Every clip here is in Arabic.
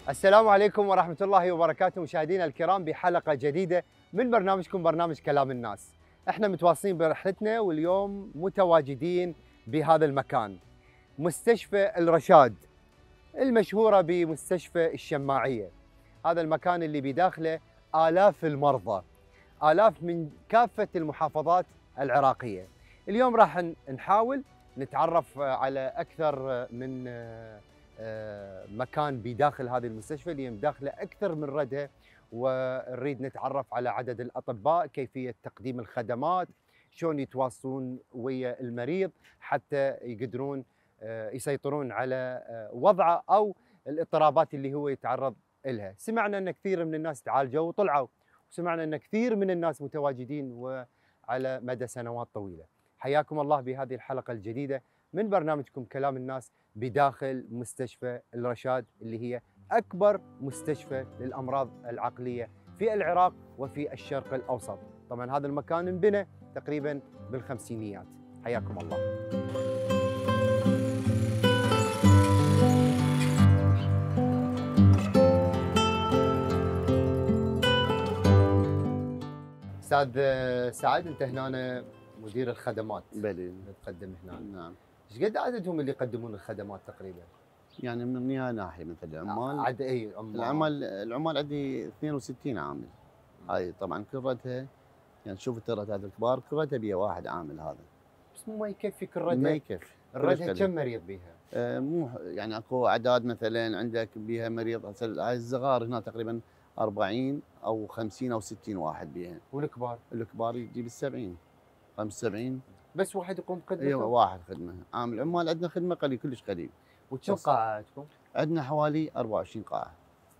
السلام عليكم ورحمة الله وبركاته مشاهدينا الكرام بحلقة جديدة من برنامجكم برنامج كلام الناس. احنا متواصلين برحلتنا واليوم متواجدين بهذا المكان، مستشفى الرشاد المشهورة بمستشفى الشماعية. هذا المكان اللي بداخله آلاف المرضى، آلاف من كافة المحافظات العراقية. اليوم راح نحاول نتعرف على أكثر من مكان بداخل هذه المستشفى اللي داخله أكثر من ردها، ونريد نتعرف على عدد الأطباء، كيفية تقديم الخدمات، شلون يتواصلون ويا المريض حتى يقدرون يسيطرون على وضعه أو الاضطرابات اللي هو يتعرض لها. سمعنا أن كثير من الناس تعالجوا وطلعوا، وسمعنا أن كثير من الناس متواجدين وعلى مدى سنوات طويلة. حياكم الله بهذه الحلقة الجديدة من برنامجكم كلام الناس بداخل مستشفى الرشاد، اللي هي أكبر مستشفى للأمراض العقلية في العراق وفي الشرق الأوسط. طبعا هذا المكان انبنى تقريبا بالخمسينيات. حياكم الله. أستاذ سعد، أنت هنا مدير الخدمات. بلي. تقدم هنا. نعم. ايش قد عددهم اللي يقدمون الخدمات تقريبا؟ يعني من اي ناحيه مثل العمال؟ عد اي العمال عندي 62 عامل. هاي طبعا كرتها، يعني شوف الترات هذا الكبار كرتها بيها واحد عامل هذا. بس مو ما يكفي كرتها؟ ما يكفي. الردها كم مريض بيها؟ مو يعني اكو اعداد، مثلا عندك بيها مريض هاي الصغار هنا تقريبا 40 او 50 او 60 واحد بيها. والكبار؟ الكبار يجيب ال 70 75. بس واحد يقوم بخدمته؟ ايوه واحد خدمه. عامل عمال عندنا خدمه قليل، كلش قليل. وكم قاعه عندكم؟ عندنا حوالي 24 قاعه.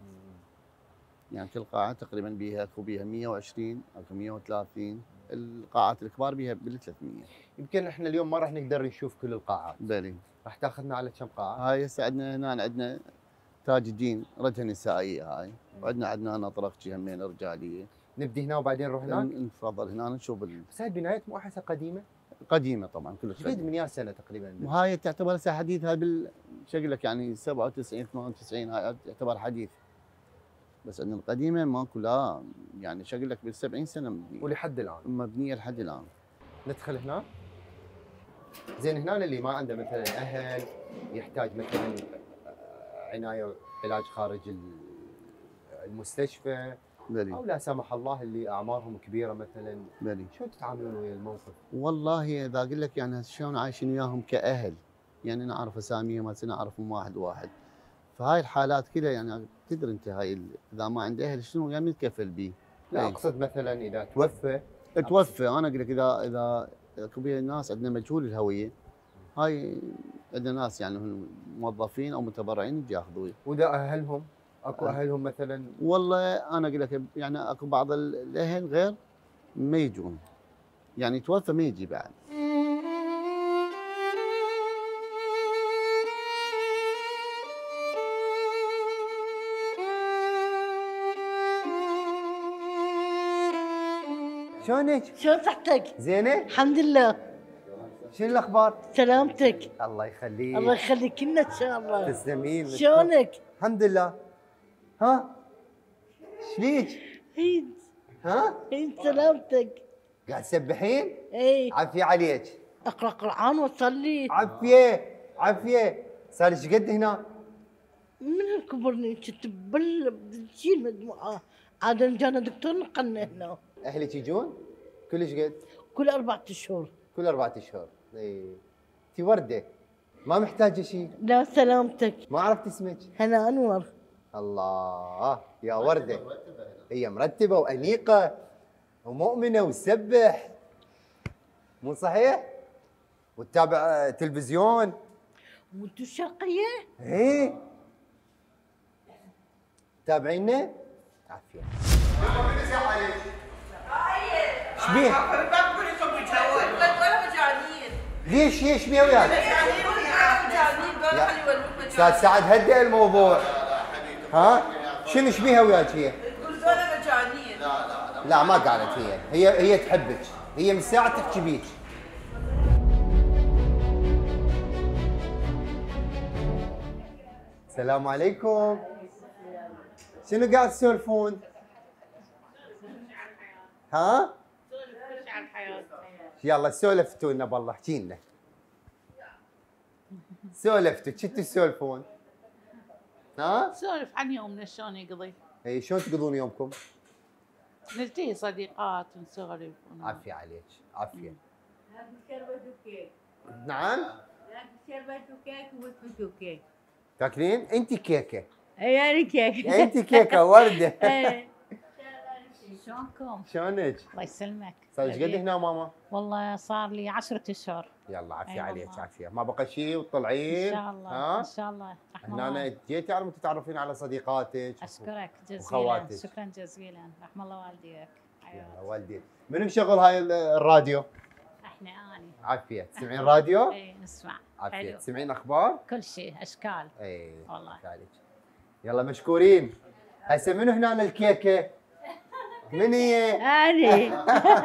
يعني كل قاعه تقريبا بيها اكو بيها 120 او 130. القاعات الكبار بيها بال 300. يمكن احنا اليوم ما راح نقدر نشوف كل القاعات. بلي. راح تاخذنا على كم قاعه؟ هاي هسه عندنا تاج الدين ردها نسائيه هاي، وعندنا هنا طرف همين رجاليه. نبدي هنا وبعدين نروح هناك؟ نتفضل هنا نشوف بس هاي البنايات مو احسها قديمه؟ قديمه طبعا كلش قديمه. من يا سنه تقريبا؟ وهاي تعتبر هسه حديث. هاي شكل لك يعني 97 98 هاي تعتبر حديث. بس عندنا القديمه ماكو، لا يعني شكل لك بال 70 سنه مبنيه. ولحد الان؟ مبنيه لحد الان. ندخل هنا؟ زين هنا اللي ما عنده مثلا اهل يحتاج مثلا عنايه علاج خارج المستشفى، بلي. او لا سمح الله اللي اعمارهم كبيره مثلا، بلي. شو تتعاملون ويا الموقف؟ والله اذا اقول لك يعني شلون عايشين وياهم كاهل، يعني نعرف اساميهم، هسه نعرفهم واحد واحد. فهاي الحالات كلها يعني تدري انت، هاي اذا ما عنده اهل شنو يعني نتكفل به. لا اقصد مثلا اذا توفى. انا اقول لك اذا اكو بيها ناس عندنا مجهول الهويه، هاي عندنا ناس يعني موظفين او متبرعين يجي ياخذوه. واذا اهلهم اكو اهلهم مثلا؟ والله انا اقول لك يعني اكو بعض الاهل غير ما يجون، يعني توفى ما يجي بعد. شلونك؟ شلون صحتك؟ زينه؟ الحمد لله. شنو الاخبار؟ سلامتك. الله يخليك. الله يخليك لنا ان شاء الله. تسلمين. شلونك؟ الحمد لله. ها؟ شليك؟ عيد. ها؟ عيد سلامتك. قاعد تسبحين؟ اي. عافية عليك. اقرا قران واصلي. عافية عافية. صار ايش قد هنا؟ من كبرني كنت بالجيل مجموعه، عاد جانا دكتور نقلنا هنا. اهلك يجون؟ كلش قد؟ كل 4 اشهر. كل 4 اشهر. اي. انت وردة، ما محتاجة شيء. لا سلامتك. ما عرفت اسمك؟ هنا انور. الله يا وردة. هي مرتبة وأنيقة ومؤمنة وتسبح، مو صحيح؟ وتتابع تلفزيون. وانتو الشرقيه؟ ايه. تابعينا؟ عافية. ايش بيه؟ ليش بيه وياك؟ استاذ سعد هدئ الموضوع. ها؟ شنو ايش بيها وياك هي؟ تقول ذولا مجانين. لا ما قالت هي تحبك، هي من ساعة تحكي بيك. السلام عليكم. شنو قاعد تسولفون؟ ها؟ يلا سولفتوا لنا بالله، احكي لنا. سولفتوا، شو تسولفون؟ ها؟ سولف عن يومنا شلون يقضي. اي شلون تقضون يومكم؟ نلتقي صديقات ونسولف. عافية عليك، عافية. شربت وكيك. نعم؟ شربت وكيك وبسبوس وكيك. تاكلين؟ انت كيكة. اي انا كيك. انت كيكة وردة. شلونكم؟ شلونك؟ الله يسلمك. صار ايش قد هنا ماما؟ والله صار لي 10 اشهر. يلا عافية أي عليك، والله. عافية، ما بقى شيء وتطلعين. ان شاء الله ها؟ ان شاء الله رحم هنا الله. أنا جيتي على تتعرفين على صديقاتك. اشكرك جزيلا. وخواتك. شكرا جزيلا، رحم الله والديك. يلا والدي، من مشغل هاي الراديو؟ احنا اني. عافية، تسمعين راديو؟ اي نسمع. عافية، حلو. تسمعين اخبار؟ كل شيء اشكال. اي والله. عليك. يلا مشكورين. هسه منو هنا الكيكة؟ من هي؟ انا.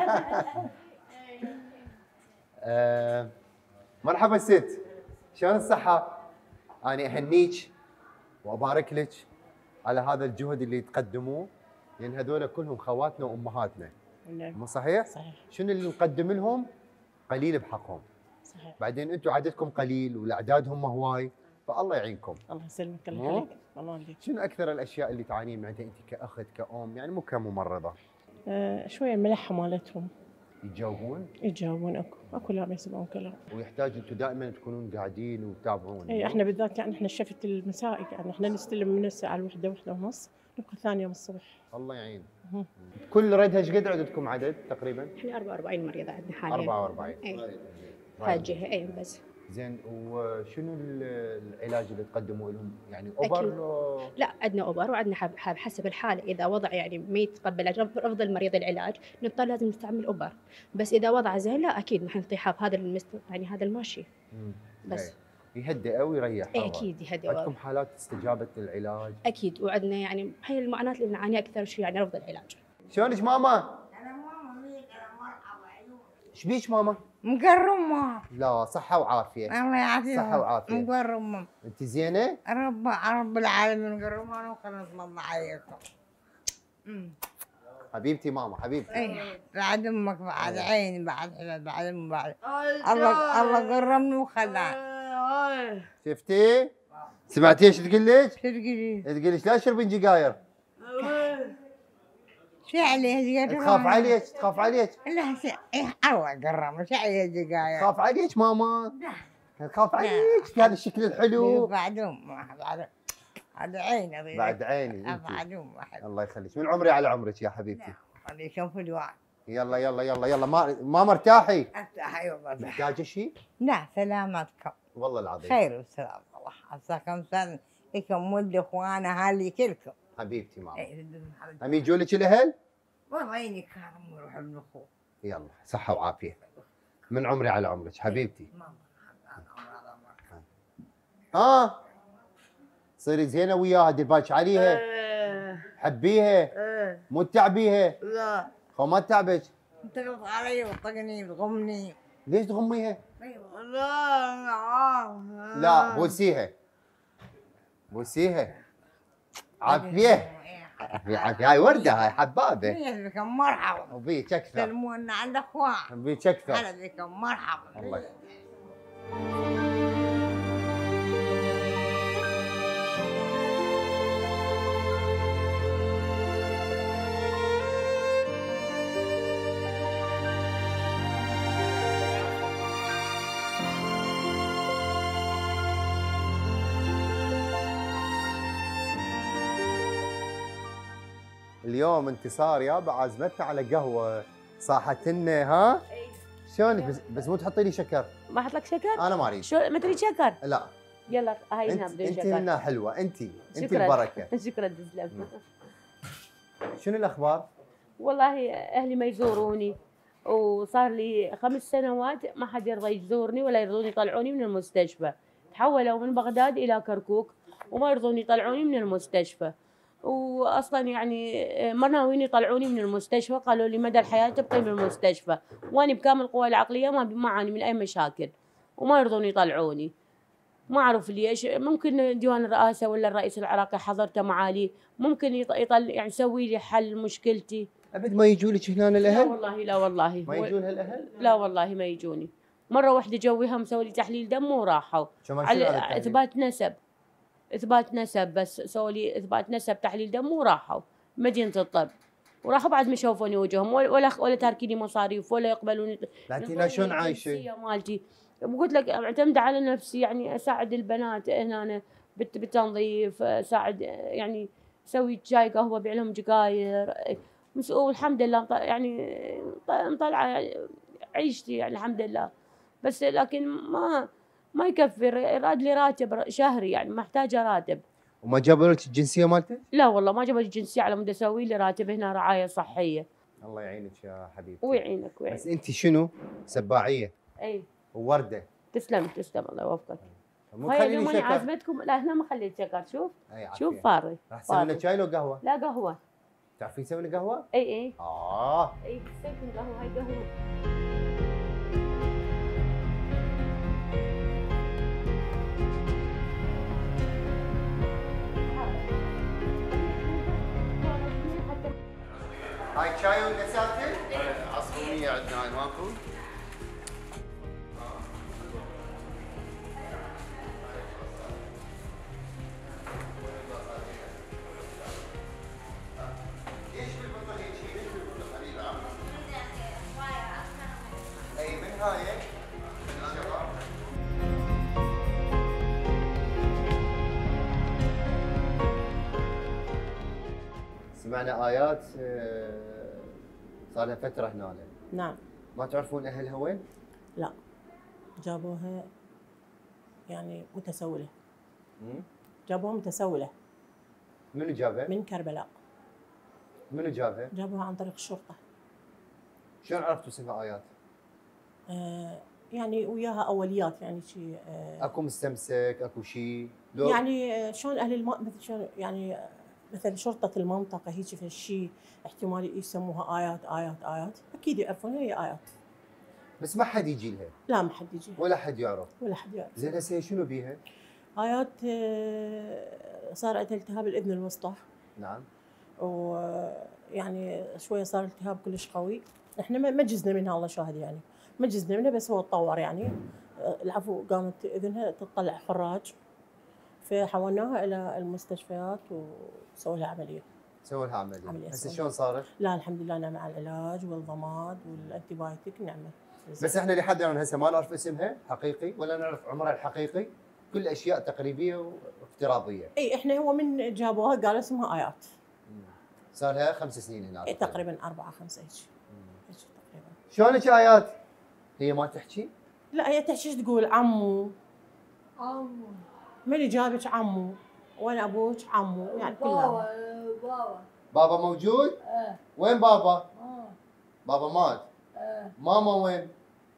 مرحبا ست، شلون الصحة؟ أنا أهنيك وأبارك لك على هذا الجهد اللي تقدموه، لأن هذول كلهم خواتنا وأمهاتنا. مو صحيح؟ صحيح. شنو اللي نقدم لهم؟ قليل بحقهم. صحيح. بعدين أنتم عددكم قليل والأعداد هم هواي، فالله يعينكم. الله يسلمك، الله مو؟ يخليك، الله يهديك. شنو أكثر الأشياء اللي تعانين منها أنت كأخت كأم، يعني مو كممرضة؟ شويه الملحه مالتهم يتجاوبون يجاوبون، اكو لا ما يسمعون كلام. ويحتاج أنتم دائما تكونون قاعدين وتتابعون. اي احنا بالذات يعني احنا الشفت المسائي، يعني احنا نستلم من الساعه 1 1:30 نبقى ثاني يوم الصبح. الله يعين. مه. كل ردها ايش قد عددكم عدد تقريبا؟ احنا 44 مريضة عندنا حاليا. 44. اي هالجهة اي بس. زين، وشنو العلاج اللي تقدموا لهم؟ يعني اوبر أكيد. لو لا عندنا اوبر وعندنا حسب الحالة، اذا وضع يعني ما يتقبل رفض المريض العلاج نضطر لازم نستعمل اوبر، بس اذا وضع زين لا اكيد نحن نعطيه حاب هذا يعني هذا الماشي. بس. يهدئ ويريح. اي اكيد يهدئ. عندكم حالات استجابت للعلاج؟ اكيد، وعندنا يعني هي المعاناة اللي نعانيها اكثر شيء يعني رفض العلاج. شلونك ماما؟ انا ماما ميك انا مرحبا عيون. ايش بيك ماما؟ مقرمة. لا صحة وعافية. الله يعافيك. صحة وعافية. مقرمة. انت زينة؟ رب العالمين مقرمة وخلص الله عليكم. حبيبتي ماما، حبيبتي. ايه بعد امك بعد عيني بعد حلال بعد امي بعد الله قرمني وخلاني. شفتي؟ سمعتي ايش تقول لك؟ شو تقولي؟ تقول لك لا تشربين سجاير. شو عليه تخاف عليك، تخاف عليك. لا شيء الله قرمه شو عليه دقايق. تخاف عليك ماما. تخاف عليك في هذا الشكل الحلو. بعد بعد عيني بعد عيني انت. بعد واحد. الله يخليك، من عمري على عمرك يا حبيبتي. الله يشوف الوعي. يلا يلا يلا يلا، ما مرتاحي. ارتاحي والله. محتاجه شيء؟ لا سلامتكم. والله العظيم. خير وسلام الله. عساكم سنة لكم ولد اخوانا هالي كلكم. حبيبتي ماما. إيه، هم يجوا لك الاهل؟ والله عيني كانوا يروحوا ابن اخوه. يلا صحه وعافيه. من عمري على عمرك حبيبتي. ها صيري زينه وياها، دير بالك عليها. حبيها مو تتعبيها. لا خو ما تتعبك. تغلط علي وتطقني وتغمني. ليش تغميها؟ لا لا بوسيها، بوسيها. عافيه عافيه، هاي ورده، هاي حبابه. هي بكم مرحبا. وبيك اكثر، سلمونا عند اخوان. بيك اكثر. هلا بكم مرحبا. الله يخليك. اليوم انتصار يابا عازمتنا على قهوه، صاحت لنا. ها؟ شلونك؟ بس مو تحطي لي شكر. ما احط لك شكر؟ انا ما اريد. شو ما تريد شكر؟ لا يلا هاي هنا بدون انت شكر. هنا حلوه، انت شكراً. البركه. شكرا تسلم. شنو الاخبار؟ والله اهلي ما يزوروني، وصار لي 5 سنوات ما حد يرضى يزورني ولا يرضون يطلعوني من المستشفى. تحولوا من بغداد الى كركوك وما يرضون يطلعوني من المستشفى، واصلا يعني ما ناويين يطلعوني من المستشفى، قالوا لي مدى الحياه تبقي من المستشفى، وانا بكامل قواي العقليه ما اعاني من اي مشاكل وما يرضون يطلعوني. ما اعرف ليش. ممكن ديوان الرئاسه ولا الرئيس العراقي حضرته معالي، ممكن يطل يعني يسوي لي حل مشكلتي. ابد ما يجوا لك هنا لا الاهل؟ والله لا والله ما يجون هالاهل؟ لا والله ما يجوني. مره واحده جويها مسوي لي تحليل دم وراحوا على اثبات نسب. اثبات نسب بس، سووا لي اثبات نسب تحليل دم وراحوا مدينه الطب، وراحوا بعد ما يشوفوني وجههم ولا تاركيني مصاريف ولا يقبلوني. لكن شلون عايشه؟ مالتي قلت لك معتمده على نفسي، يعني اساعد البنات هنا بالتنظيف، اساعد يعني اسوي شاي قهوه بيع لهم جقاير، مسؤول الحمد لله يعني مطلعه عيشتي يعني الحمد لله. بس لكن ما يكفي، راد لي راتب شهري يعني محتاجه راتب. وما جابوا لك الجنسيه مالتك؟ لا والله ما جابوا لي الجنسيه على مود اسوي لي راتب هنا رعايه صحيه. الله يعينك يا حبيبتي. ويعينك بس انت شنو؟ سباعيه. اي وورده. تسلم الله يوفقك. مو هاي تخليني اليوم شكر. انا عازمتكم، لا هنا ما خليت شكر. شوف شوف عافية. فاري. راح تسوي لنا شاي لو قهوه؟ لا قهوه. تعرفين تسوي لنا قهوه؟ اي اي تسوي قهوه. هاي قهوه. هاي شاي ونساتك؟ عصفورية عندنا هاي ماكو؟ اي من هاي؟ سمعنا آيات صار لها فترة هنا. نعم. ما تعرفون أهلها وين؟ لا، جابوها يعني متسولة. جابوها متسولة. منو جابها؟ من كربلاء. منو جابها؟ جابوها عن طريق الشرطة. شلون عرفتوا اسمها آيات؟ يعني وياها أوليات يعني شيء. اكو مستمسك، اكو شيء؟ يعني شلون أهل مثل شلون يعني مثل شرطة المنطقة هيك في الشيء احتمال يسموها آيات أكيد يعرفون هي آيات. بس ما حد يجي لها؟ لا ما حد يجي. ولا حد يعرف؟ ولا حد يعرف. زين هسه شنو بيها؟ آيات صار عندها التهاب الأذن الوسطى. نعم. ويعني شوية صار التهاب كلش قوي. احنا ما جزنا منها الله شاهد يعني. ما جزنا منها بس هو تطور يعني. العفو قامت اذنها تطلع خراج. فحولناها الى المستشفيات وسووا لها عمليه. سووا لها عمليه. هسه سووا. شلون صارت؟ لا الحمد لله نعمه على العلاج والضماد والانتي بايوتيك نعمه. بس احنا لحد الان هسه ما نعرف اسمها حقيقي ولا نعرف عمرها الحقيقي، كل اشياء تقريبيه وافتراضيه. اي احنا هو من جابوها قالوا اسمها آيات. صار لها 5 سنين هنا. اي تقريبا 4 5 هيك. تقريبا. شلونك آيات؟ هي ما تحكي؟ لا هي تحكي تقول عمو. من اللي جابك عمو؟ وين ابوك؟ عمو يعني كلها. بابا موجود؟ وين بابا؟ بابا مات. ماما وين؟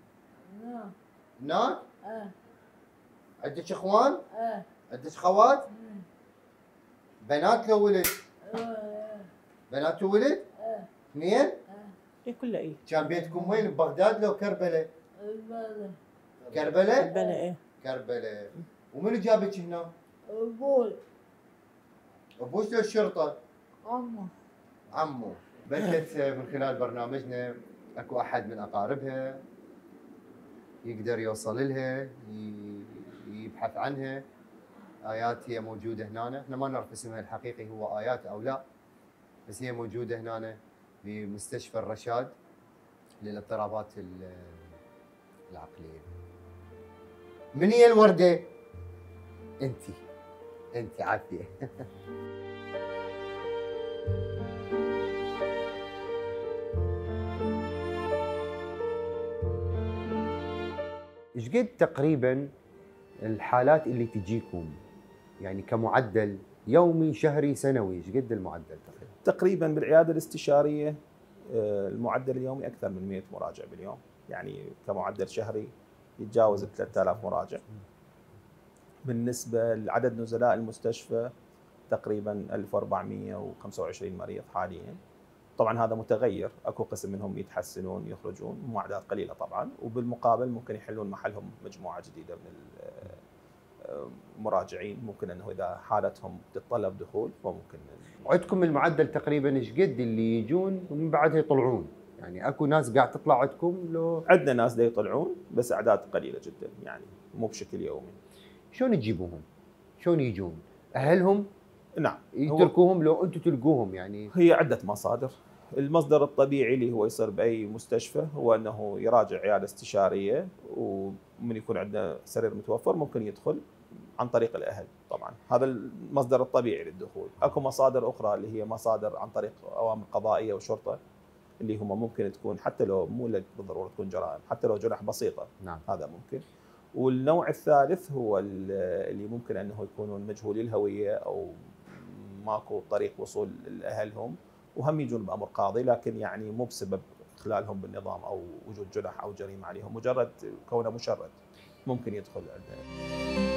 هناك؟ عندك اخوان؟ عندك خوات؟ بنات لو ولد؟ بنات وولد؟ اثنين؟ اي كلها اي. كان بيتكم وين؟ ببغداد لو كربلاء؟ كربلاء؟ كربلاء اي. كربلاء. ومنو جابك هنا؟ ابوي. ابوك لو الشرطه؟ عمو. بلكت من خلال برنامجنا اكو احد من اقاربها يقدر يوصل لها يبحث عنها. آيات هي موجوده هنا، احنا ما نعرف اسمها الحقيقي هو آيات او لا، بس هي موجوده هنا بمستشفى الرشاد للاضطرابات العقليه. من هي الورده؟ انت عافيه. ايش قد تقريبا الحالات اللي تجيكم يعني كمعدل يومي شهري سنوي؟ ايش قد المعدل تقريبا؟ تقريبا بالعياده الاستشاريه المعدل اليومي اكثر من 100 مراجع باليوم، يعني كمعدل شهري يتجاوز 3000 مراجع. بالنسبه لعدد نزلاء المستشفى تقريبا 1425 مريض حاليا. طبعا هذا متغير، اكو قسم منهم يتحسنون يخرجون، مو اعداد قليله طبعا، وبالمقابل ممكن يحلون محلهم مجموعه جديده من مراجعين ممكن انه اذا حالتهم تتطلب دخول فممكن. عندكم المعدل تقريبا ايش قد اللي يجون ومن بعدها يطلعون؟ يعني اكو ناس قاعد تطلع عندكم لو؟ عندنا ناس دا يطلعون بس اعداد قليله جدا يعني مو بشكل يومي. شلون تجيبوهم؟ شلون يجون؟ اهلهم نعم يتركوهم لو انتم تلقوهم يعني؟ هي عده مصادر. المصدر الطبيعي اللي هو يصير باي مستشفى هو انه يراجع عياده استشاريه، ومن يكون عنده سرير متوفر ممكن يدخل عن طريق الاهل. طبعا هذا المصدر الطبيعي للدخول. اكو مصادر اخرى اللي هي مصادر عن طريق اوامر قضائيه وشرطه، اللي هم ممكن تكون حتى لو مو بالضروره تكون جرائم، حتى لو جرح بسيطه. نعم. هذا ممكن. والنوع الثالث هو اللي ممكن انه يكونون مجهولي الهويه او ماكو طريق وصول لاهلهم، وهم يجون بامر قاضي، لكن يعني مو بسبب اخلالهم بالنظام او وجود جرح او جريمه عليهم، مجرد كونه مشرد ممكن يدخل عندنا.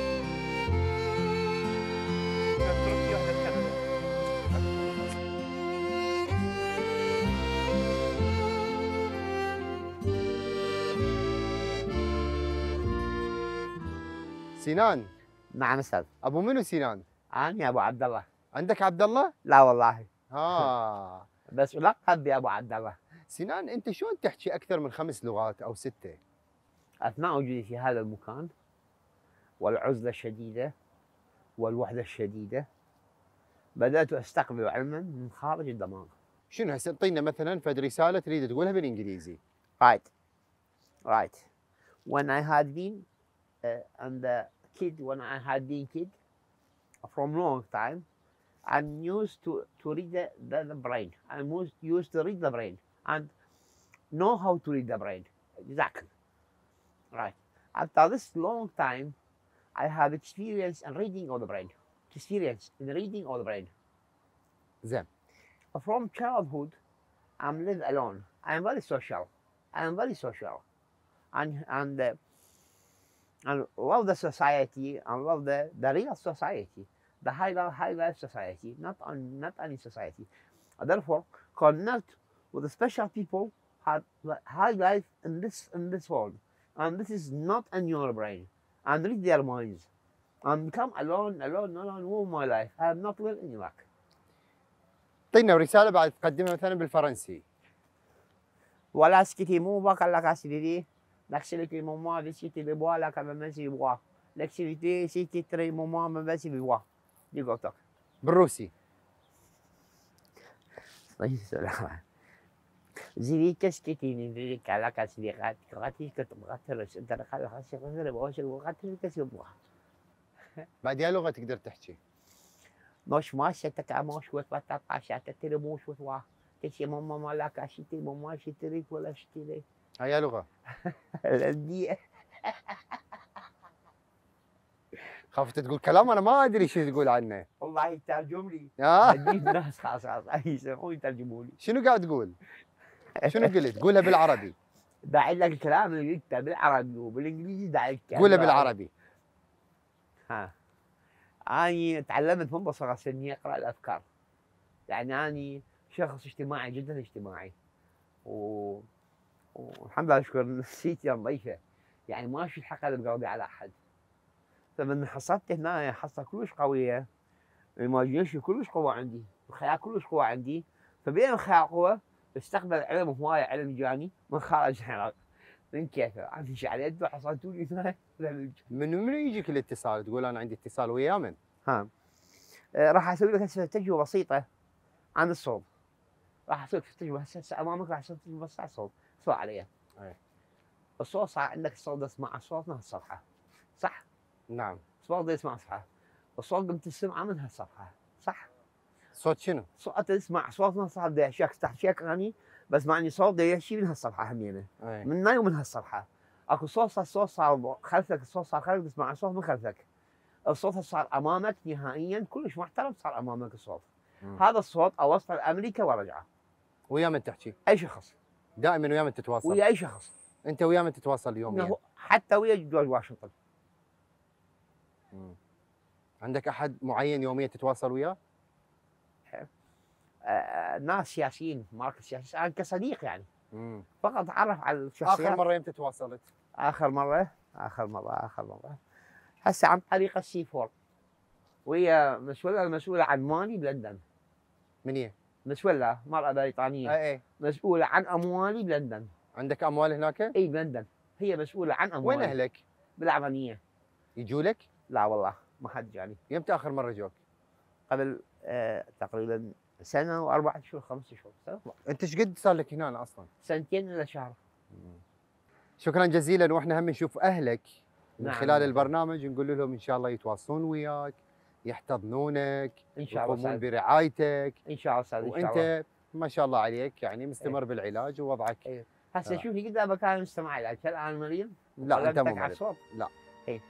سنان. نعم استاذ. ابو منو سنان؟ انا ابو عبد الله. عندك عبد الله؟ لا والله. بس لقب بابو عبد الله. سنان انت شلون تحكي اكثر من 5 لغات او 6؟ اثناء وجودي في هذا المكان والعزله الشديده والوحده الشديده بدات استقبل علما من خارج الدماغ. شنو هسه اعطينا مثلا فد رساله تريد تقولها بالانجليزي. Right. When I had been and the kid, when I had been kid from long time, I'm used to read the brain. I'm used to read the brain and know how to read the brain. Exactly. Right. After this long time, I have experience in reading of the brain. Experience in reading of the brain. زين. From childhood, I'm live alone. I'm very social. I'm very social. And love the society and love the real society, the high life society, not any society. Therefore, connect with the special people have high life in this world, and this is not in your brain. And read their minds, and become alone all my life. I am not will any luck. اعطينا رساله بعد تقدمها مثلا بالفرنسي. Voilà ce qui est mon bac à la casse l'activité moment avec ce qui est bois là quand même c'est bois. L'activité c'est qui très moment même c'est bois. دي قلتك. بالروسي. طيب سلام. زي كاس كتير ذيك على كاس ليغات كراتي كتبغاترس انت دخل خاص غير بواش الوقت كاس يبغى. بعد يا لغه تقدر تحكي. مش ماشي تكاموش وتبطل عشان تترموش وتوا. تشي ماما مالك عشتي ماما شتريك ولا شتري. هيا لغه. الأندية. خافت تقول كلام انا ما ادري شو تقول عنه. والله يترجم لي. اجيب ناس خاص يسمعون يترجموا لي. شنو قاعد تقول؟ شنو قلت؟ قولها بالعربي. داعي لك الكلام اللي قلته بالعربي وبالانجليزي داعي لك. قولها بالعربي. أنا تعلمت من بصغر سني أقرأ الأفكار. يعني أنا شخص اجتماعي جدا اجتماعي. والحمد لله أشكر نفسيتي نظيفة. يعني ما في الحقد بقلبي على أحد. فمن حصلت هنا حصة كلش قوية. الايماجينيشن كلش قوة عندي، الخيال كلش قوة عندي، فبين الخيال قوة استقبل علم هواية علم جاني من خارج العراق. من كيفه؟ عندي شعريت وحصلتوني هنا. من يجيك الاتصال؟ تقول انا عندي اتصال ويا من؟ راح اسوي لك هسه تجربة بسيطة عن الصوت. راح اسوي لك تجربة هسه امامك، راح اسوي تجربة بس على الصوت، اسمع علي. الصوت صار عندك الصوت تسمع الصوت من هالصفحة، صح؟ نعم. الصوت يسمع صفحة، الصوت قمت تسمعه من هالصفحة، صح؟ صوت شنو؟ صوت تسمع صوت من الصفحة بدي احكيك تحكي اغاني بس معني صوت بدي يحكي من هالصفحة همينة. من هاي ومن هالصفحة. اكو صوت صار خلفك، الصوت صار خلفك تسمع الصوت من خلفك. الصوت صار امامك نهائيا كلش محترم صار امامك الصوت. هذا الصوت اوصله لامريكا ورجعه. ويا من تحكي؟ اي شخص. دائما ويا من تتواصل؟ ويا اي شخص. انت ويا من تتواصل يوميا؟ حتى ويا جورج واشنطن. عندك احد معين يوميا تتواصل وياه؟ ناس سياسيين، ماركت سياسي، انا كصديق يعني. فقط اتعرف على الشخصيات. اخر مره يمتى تواصلت؟ اخر مره هسه عن طريق السي 4 وهي مسؤولة عن مالي بلندن. من هي؟ مسؤولة مرأة بريطانية. اي مسؤولة عن أموالي بلندن. عندك اموال هناك؟ اي بلندن، هي مسؤولة عن أموالي. وين اهلك؟ بالعمانية. يجوا لك؟ لا والله ما حد جاني. يمتى اخر مره جوك؟ قبل تقريبا سنة وأربعة شهور 5 شهور. انت ايش قد صار لك هنا اصلا؟ 2 إلى شهر. شكرا جزيلا، واحنا هم نشوف اهلك من نعم. خلال البرنامج، نقول لهم ان شاء الله يتواصلون وياك، يحتضنونك، ان شاء الله يقومون أستاذ. برعايتك ان شاء الله أستاذ. وانت ما شاء الله عليك يعني مستمر بالعلاج ووضعك. هسه شوفي قدامك انا مستمع علاج، هل انا مريض؟ لا انت مو على مريض. الصوت؟ لا. إيه.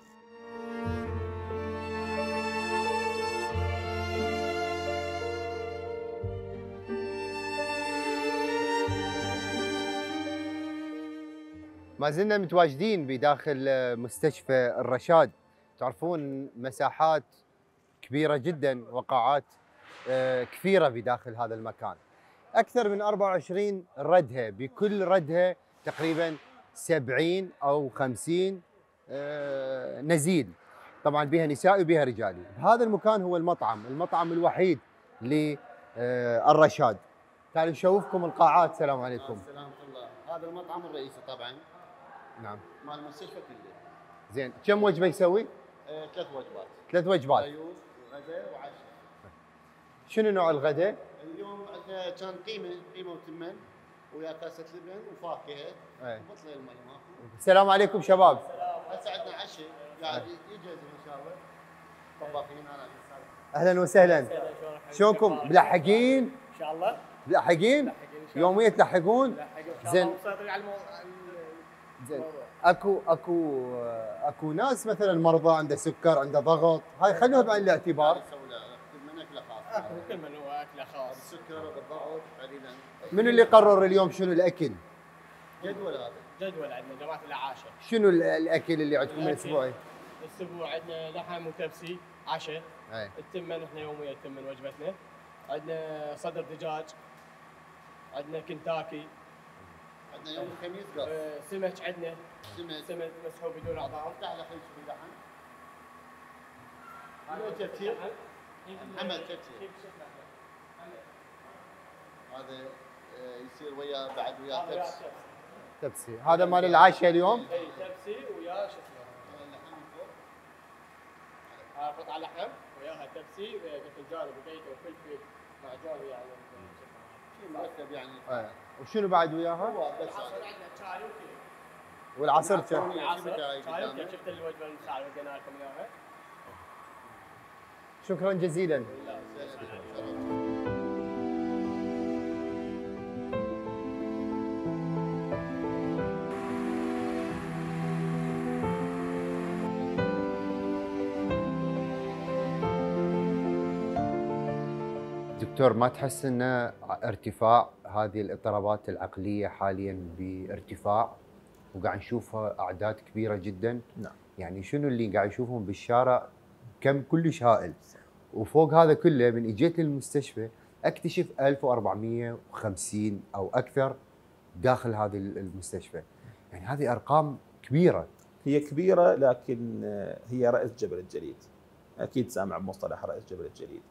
ما زلنا متواجدين بداخل مستشفى الرشاد. تعرفون مساحات كبيرة جدا، وقاعات كثيرة بداخل هذا المكان، أكثر من 24 ردهة، بكل ردهة تقريبا 70 أو 50 نزيل، طبعا بها نسائي وبها رجالي. هذا المكان هو المطعم الوحيد للرشاد. تعالوا نشوفكم القاعات. السلام عليكم. السلام ورحمة الله. هذا المطعم الرئيسي طبعا نعم مال المستشفى كله. زين، كم وجبة يسوي؟ 3 وجبات. 3 وجبات. ريوس وغداء وعشاء. شنو نوع الغداء؟ اليوم عندنا كان قيمة وتمن ويا كاسة لبن وفاكهة وبطلة المي ماكو. السلام عليكم شباب. هسه عندنا عشاء قاعد يجهز ان شاء الله. طباخين انا اهلا وسهلا. شلونكم؟ ملحقين؟ ان شاء الله. ملحقين؟ يوميا تلحقون؟ زين. زين. اكو ناس مثلا مرضى عنده سكر، عنده ضغط، هاي خلوها بعين الاعتبار. من اكله خاص. كل من هو اكله خاص. السكر بالضغط قليلا. من اللي قرر اليوم شنو الاكل؟ جدول هذا. جدول عندنا جماعه الاعاشه. شنو الاكل اللي عندكم الاسبوعي؟ الاسبوع عندنا لحم وكبسي عشاء. التمن احنا يوميا التمن وجبتنا. عندنا صدر دجاج. عندنا كنتاكي. عندنا يوم الخميس قص. سمك عندنا. سمك مسحوب بدون اعضاء. افتح لك شوي لحم. هذا كبسي. محمد كبسي. هذا يصير ويا بعد ويا كبسي. كبسي، هذا مال العشاء اليوم؟ اي كبسي ويا شو اسمه؟ اللحم فوق. هاي قطع لحم وياها كبسي باذنجان وبقيته وفلفل معجون يعني شيء مرتب يعني. وشنو بعد وياها؟ هو بس العصر عندنا شاي وكيك. والعصر شاي وكيك. شفت الوجبه المساعده اللي ودينا لكم اياها؟ شكرا جزيلا. دكتور، ما تحس ان ارتفاع هذه الاضطرابات العقليه حاليا بارتفاع وقاعد نشوفها اعداد كبيره جدا؟ نعم. يعني شنو اللي قاعد نشوفهم بالشارع كم كلش هائل، وفوق هذا كله من اجيت للمستشفى اكتشف 1450 او اكثر داخل هذه المستشفى. يعني هذه ارقام كبيره. هي كبيره لكن هي راس جبل الجليد. اكيد سامع بمصطلح راس جبل الجليد.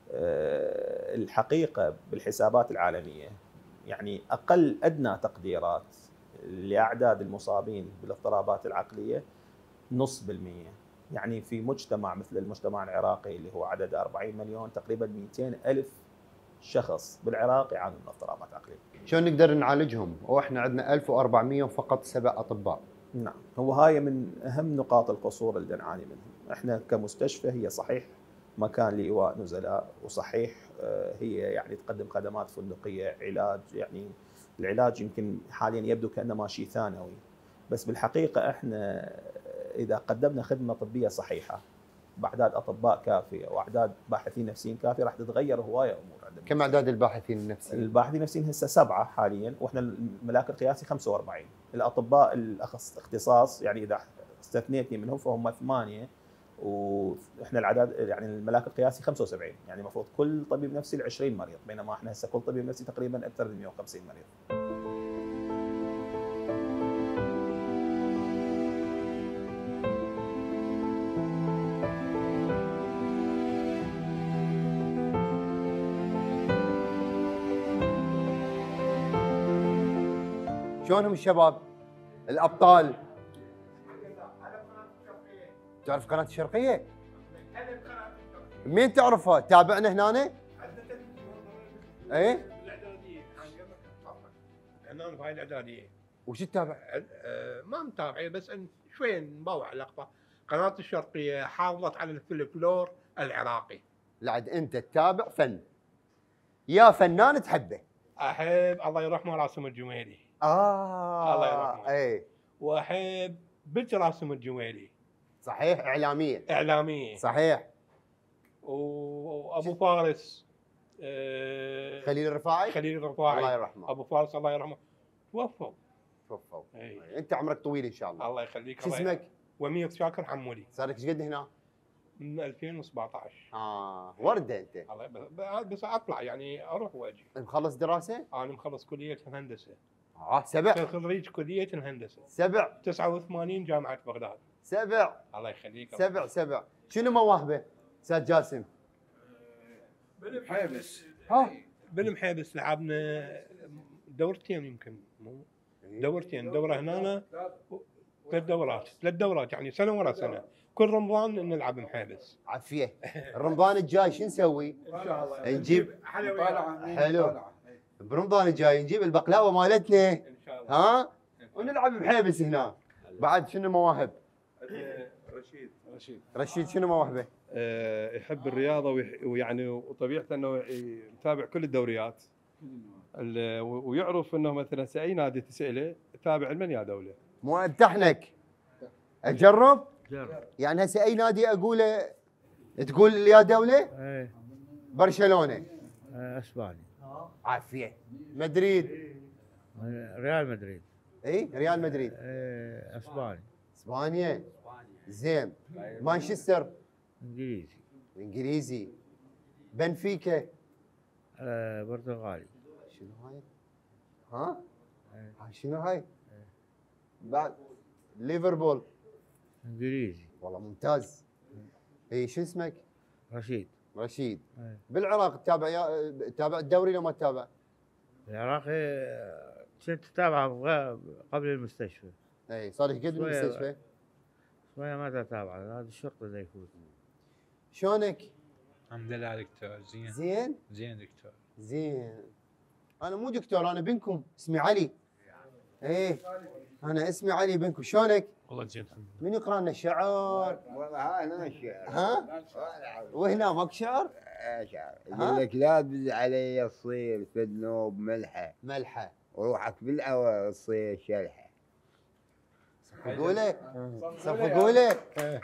الحقيقه بالحسابات العالميه يعني اقل ادنى تقديرات لاعداد المصابين بالاضطرابات العقليه 0.5%. يعني في مجتمع مثل المجتمع العراقي اللي هو عدده 40 مليون تقريبا 200,000 شخص بالعراق يعانون من اضطرابات عقليه. شلون نقدر نعالجهم واحنا عندنا 1400 وفقط 7 اطباء؟ نعم، هو هاي من اهم نقاط القصور اللي نعاني منهم. احنا كمستشفى هي صحيح مكان لايواء نزلاء، وصحيح هي يعني تقدم خدمات فندقيه، علاج، يعني العلاج يمكن حاليا يبدو كانه شيء ثانوي، بس بالحقيقه احنا اذا قدمنا خدمه طبيه صحيحه باعداد اطباء كافيه واعداد باحثين نفسيين كافيه راح تتغير هوايه امور عندنا. كم اعداد الباحثين النفسيين؟ الباحثين النفسيين هسه 7 حاليا، واحنا الملاك القياسي 45. الاطباء الاختصاص يعني اذا استثنيتني منهم فهم 8، واحنا العدد يعني الملاك القياسي 75، يعني المفروض كل طبيب نفسي ل 20 مريض، بينما احنا هسه كل طبيب نفسي تقريبا اكثر من 150 مريض. شلونهم الشباب الابطال؟ تعرف قناه الشرقيه؟ مين تعرفها؟ تابعنا هنا؟ ايه؟ هنا بهاي الاعداديه. وش تتابع؟ ما متابعين بس شوي نبوع لقطه. قناه الشرقيه حافظت على الفلكلور العراقي. لعد انت تتابع فن يا فنان تحبه؟ احب الله يرحمه راسم الجميلي. الله يرحمه. اي. واحب بنت راسم الجميلي. صحيح اعلاميه. صحيح. وابو فارس خليل الرفاعي. الله يرحمه. ابو فارس الله يرحمه توفوا. انت عمرك طويل ان شاء الله. الله يخليك. شو اسمك؟ ومير شاكر حمولي. صار لك ايش قد هنا؟ من 2017. ورده انت. الله بس اطلع يعني اروح واجي. مخلص دراسه؟ انا مخلص كليه الهندسه. 7 خريج كليه الهندسه. 89 جامعه بغداد. 7 الله يخليك. 7 شنو مواهبه استاذ جاسم؟ بالمحابس. بالمحابس لعبنا دورتين يمكن مو دورتين، دوره هنا 3 دورات يعني سنه ورا سنه، كل رمضان نلعب محابس. عافيه. رمضان الجاي شو نسوي؟ ان شاء الله نجيب حلو. برمضان الجاي نجيب البقلاوه مالتنا ان شاء الله، ها؟ ونلعب محابس هنا. بعد شنو مواهب؟ رشيد شنو مواهبه؟ يحب الرياضه ويعني وطبيعته انه يتابع كل الدوريات ويعرف انه مثلا اي نادي تساله تابع من يا دوله. مو امتحنك اجرب؟ جرب. يعني هسه اي نادي اقوله تقول يا دوله؟ ايه. برشلونه. اسباني. عافيه. مدريد. ريال مدريد. اي ريال مدريد. اسباني. اسبانيا. زين. مانشستر. انجليزي. بنفيكا. برتغالي. شنو هاي؟ ها؟ شنو هاي؟ بعد ليفربول. انجليزي. والله ممتاز. اي شو اسمك؟ رشيد. بالعراق تتابع الدوري لو ما تتابع؟ العراقي كنت اتابعه قبل المستشفى. اي صار لك قد المستشفى؟ شويه ما تتابع هذا الشرطه زي يفوت. شلونك؟ الحمد لله دكتور. زين دكتور. زين. انا مو دكتور، انا بنكم، اسمي علي. ايه انا اسمي علي بنكم. شلونك؟ والله زين. من يقرا لنا الشعر؟ والله هنا الشعر. ها؟ وهنا ماك شعر؟ شعر. يقول لك لا تبز علي تصير ذنوب ملحه وروحك بالاول تصير شلحه. صفقوا لك.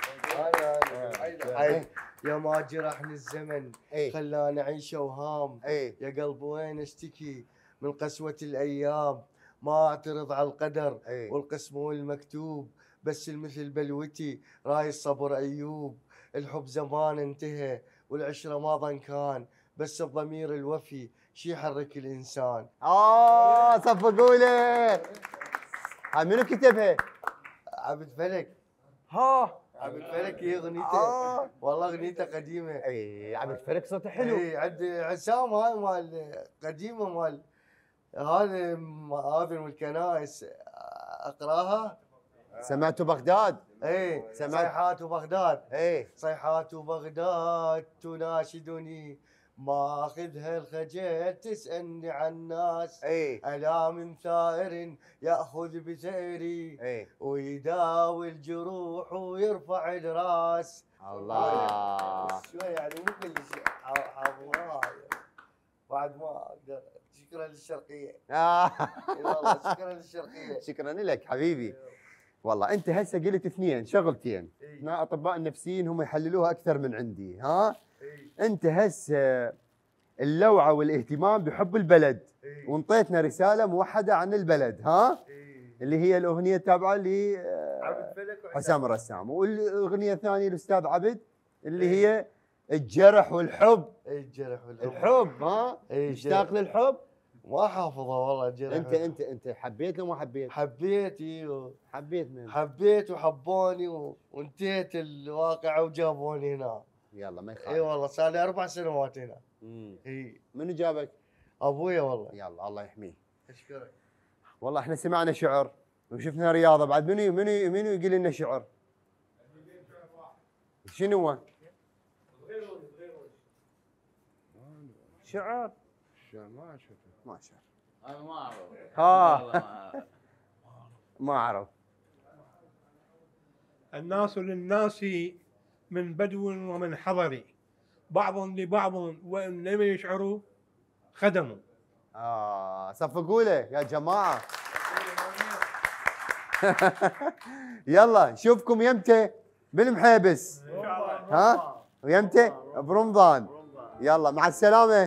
يا ما جرحني الزمن خلاني اعيش اوهام. يا قلبي وين اشتكي من قسوة الايام، ما اعترض على القدر والقسم والمكتوب، بس المثل بلوتي راي الصبر ايوب. الحب زمان انتهى والعشرة ما ظن كان، بس الضمير الوفي شي يحرك الانسان. صفقوا لك. هاي منو كتبها؟ عبد فلك. عبد فلك هي اغنيته. والله اغنيته قديمه. اي عبد فلك صوته حلو. اي عند عسام هاي مال قديمه مال هذا مآذن والكنائس اقراها. سمعت بغداد. اي صيحات بغداد. صيحات بغداد تناشدني، ما اخذها الخجل تسالني عن الناس. الا من ثائر ياخذ بثئري ويداوي الجروح ويرفع الراس. الله. شوي يعني مو كل شيء حافظها بعد ما اقدر. شكرا للشرقيه. والله شكرا للشرقيه. شكرا لك حبيبي. والله انت هسه قلت 2 شغلتين، هنا اطباء النفسيين هم يحللوها اكثر من عندي، ها؟ انت هسه اللوعه والاهتمام بحب البلد، وانطيتنا رساله موحده عن البلد، ها؟ اللي هي الاغنيه التابعه لحسام الرسام، والاغنيه الثانيه الاستاذ عبد اللي هي الجرح والحب. الجرح والحب. الحب، ها؟ مشتاق للحب؟ ما حافظه والله الجرح. انت حبيت لو ما حبيت؟ حبيت. ايوه حبيت من؟ حبيت وحبوني وانتهيت الواقع وجابوني هنا. يلا ما يخالف. اي والله صار لي 4 سنوات هنا. اي منو جابك؟ ابويا والله. يلا الله يحميه. اشكرك. والله احنا سمعنا شعر وشفنا رياضه، بعد منو يقول لنا شعر؟ شنو هو؟ شعر؟ ما شفت. ما شعر. انا ما اعرف. ها ما اعرف. الناس للناس من بدو ومن حضر، بعض لبعض وان لم يشعروا خدموا. صفقوا له يا جماعه. يلا نشوفكم يمتى بالمحيبس. ها ويمتى برمضان. يلا مع السلامه.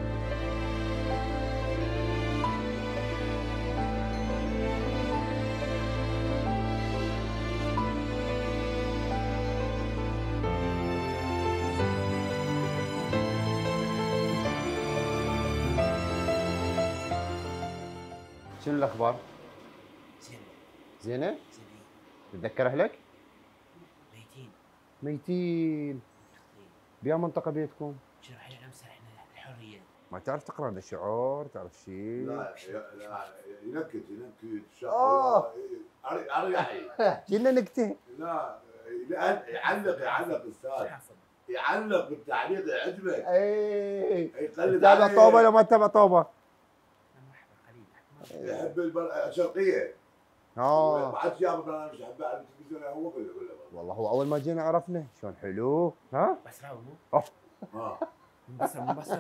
شنو الاخبار؟ زينه؟ تتذكر اهلك؟ ميتين. بيا منطقه بيتكم؟ رايحين امس احنا الحريه. ما تعرف تقرا هذا الشعور؟ تعرف شيء؟ لا ينكت اريحي. جينا نكته. لا يعلق استاذ، يعلق بالتعليق يعجبك. يقلد تابع طوبه لو ما تتابع طوبه؟ يحب الشرقيه. ما عاد جاب برنامج يحبه على التلفزيون هو ولا والله هو اول ما جينا عرفنا شلون حلو. ها؟ بس راهو ها من بصر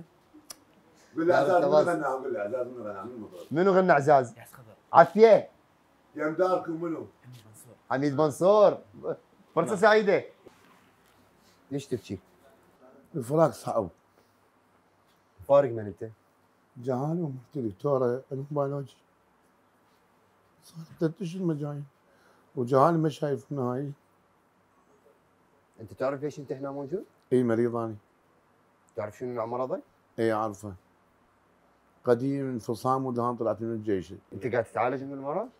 قول له عزاز منو غناهم؟ قول له عزاز منو غناهم؟ منو غنى عزاز؟ عافيه. يا مداركم منو؟ حميد منصور. فرصه سعيده. ليش تبكي؟ الفراق صعب. فارق من انت؟ جهاني ومحترف دكتوره علوم بيولوجي. صار 3 اشهر ما جايين وجهاني ما شايف نهائي. انت تعرف ليش انت هنا موجود؟ اي مريض انا. تعرف شنو نوع مرضك؟ اي اعرفه. قديم انفصام ودهان طلعت من الجيش. انت قاعد تتعالج من المرض؟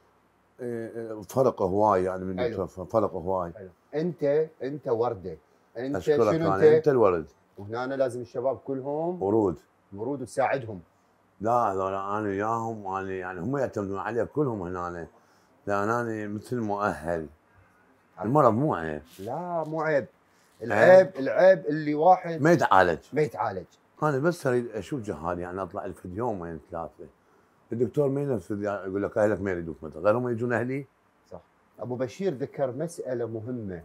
فرق هواي يعني من يتوفى، فرق هواي. انت ورده. انت اشكرك. شنو انت الورد. وهنا لازم الشباب كلهم ورود وتساعدهم. لا هذول انا وياهم وانا يعني هم يعتمدون علي كلهم هنا. لان انا مثل مؤهل. المرض مو عيب. لا مو عيب. العيب اللي واحد ما يتعالج. انا بس اريد اشوف جهالي يعني اطلع لي في يومين 3. الدكتور ما ينفذ يقول لك اهلك ما يريدوك مثلا غيرهم يجون اهلي. صح. ابو بشير ذكر مساله مهمه.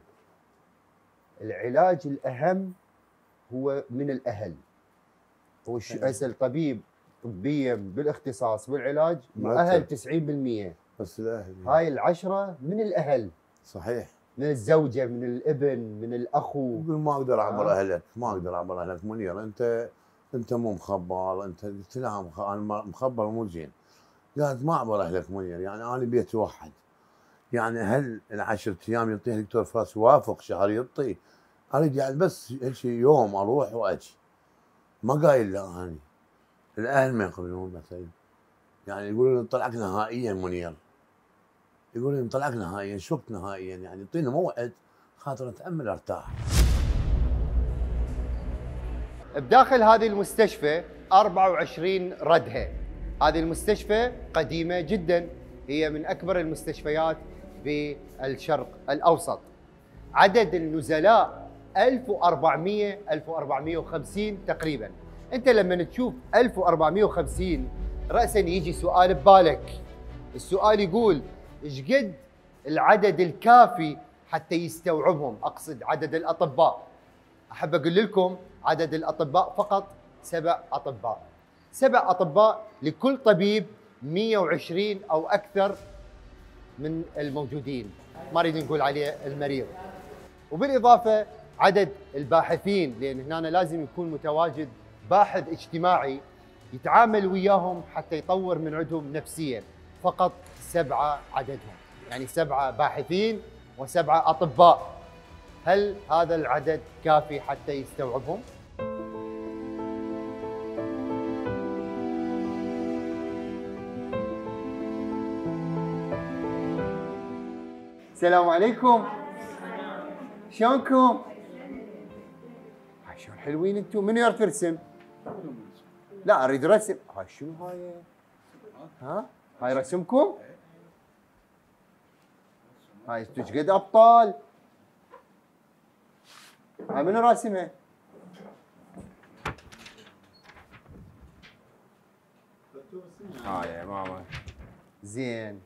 العلاج الاهم هو من الاهل. هو هسه الطبيب طبيا بالاختصاص بالعلاج مؤهل 90%. بس الاهل هاي ال10 من الاهل. صحيح. من الزوجه، من الابن، من الاخو. يقول ما اقدر اعبر اهلك، ما اقدر اعبر اهلك منير، انت مو مخبر، انت قلت لها انا مخبر مو زين. قالت ما اعبر اهلك منير، يعني انا بيتي واحد. يعني هل ال10 ايام يعطيها دكتور فراس يوافق شهر يعطي؟ اريد يعني بس هيك يوم اروح واجي. ما قايل لا اني. الاهل ما يقبلون مثلا. يعني يقولوا لي نطلعك نهائيا منير. يقولوا لي نطلعك نهائيا، شفت نهائيا يعني يعطينا موعد خاطر اتامل ارتاح. بداخل هذه المستشفى 24 ردهه. هذه المستشفى قديمه جدا، هي من اكبر المستشفيات بالشرق الاوسط. عدد النزلاء 1450 تقريبا. انت لما تشوف 1450 راسا يجي سؤال ببالك. السؤال يقول ايش قد العدد الكافي حتى يستوعبهم؟ اقصد عدد الاطباء. احب اقول لكم عدد الاطباء فقط 7 اطباء. 7 اطباء لكل طبيب 120 او اكثر من الموجودين، ما نريد نقول عليه المريض. وبالاضافه عدد الباحثين، لان هنا لازم يكون متواجد باحث اجتماعي يتعامل وياهم حتى يطور من عندهم نفسيا. فقط 7 عددهم، يعني 7 باحثين و7 اطباء. هل هذا العدد كافي حتى يستوعبهم؟ السلام عليكم. شلونكم؟ هاي شلون حلوين انتم. من يعرف يرسم؟ لا اريد رسم. هاي شنو هاي؟ ها؟ هاي رسمكم؟ هاي انتو ايش قد ابطال؟ هاي منو راسمها؟ هاي يا ماما زين.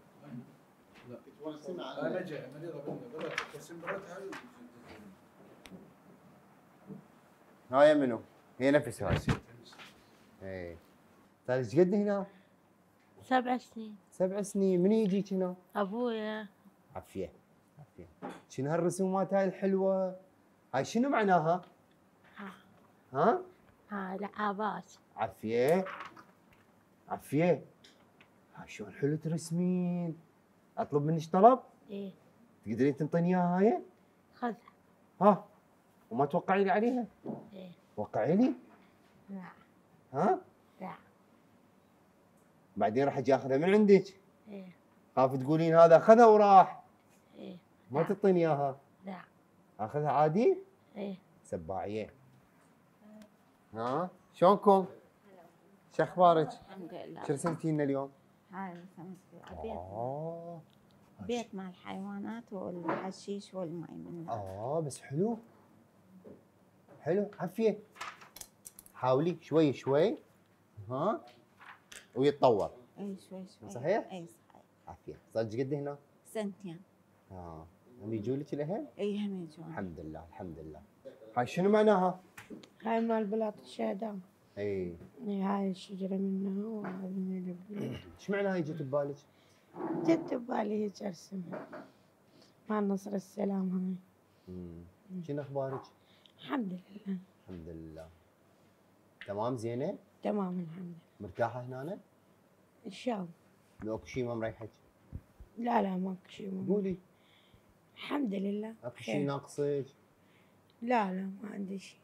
هاي منو؟ هي نفسها هاي. اي صار ايش قد هنا؟ 7 سنين. 7 سنين. من يجيك هنا؟ ابويا. عافية عافية. شنو هالرسومات هاي الحلوة؟ هاي شنو معناها؟ ها؟ لعابات. عافية عافية. هاي شلون حلو ترسمين. اطلب منك طلب؟ ايه. تقدرين تنطيني اياها هاي؟ خذها. ها؟ وما توقعي لي عليها؟ ايه. وقعي لي؟ لا. ها؟ لا. بعدين راح اجي اخذها من عندك. ايه. خاف تقولين هذا اخذها وراح. ايه. ما تعطيني اياها. لا. اخذها عادي؟ ايه. سباعية. ها؟ شلونكم؟ شو اخبارك؟ الحمد لله. شو رسمتي لنا اليوم؟ هاي رسمت بيت. اه بيت مع الحيوانات والحشيش والمي منه. بس حلو. حلو عافية. حاولي شوي شوي. ها؟ ويتطور. اي شوي شوي. صحيح؟ اي صحيح. عافية. صار ايش قد هنا؟ 2 سنين. هم يجوا لك الاهل؟ اي هم يجون. الحمد لله الحمد لله. هاي شنو معناها؟ هاي مال بلاط الشهداء. اي هاي الشجرة منها وهذا من البلاد. ايش معنى هاي جت ببالك؟ جت ببالي هيك ارسمها. مال نصر السلام هاي. شنو اخبارك؟ الحمد لله. الحمد لله. تمام زينة؟ تمام الحمد لله. مرتاحة هنا؟ ان شاء الله. لو اكو شيء ما مريحك؟ لا ماكو شيء. قولي. الحمد لله. اكو شيء ناقصك؟ لا ما عندي شيء.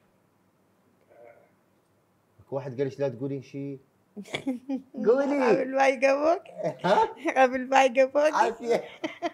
اكو واحد قال لك لا تقولين شيء. قولي. قبل ما يقفوك. قبل ما يقفوك. عافية.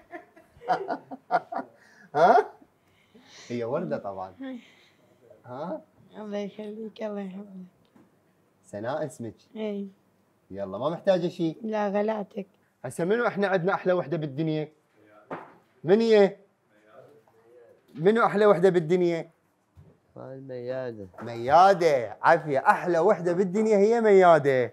ها؟ هي وردة طبعا. ها؟ الله يخليك الله يحفظك. سناء اسمك؟ اي. يلا ما محتاجة شيء. لا غلاتك. هسه منو احنا عندنا احلى وحدة بالدنيا؟ من هي؟ منو احلى وحدة بالدنيا؟ هاي ميادة. ميادة عافية. احلى وحدة بالدنيا هي ميادة.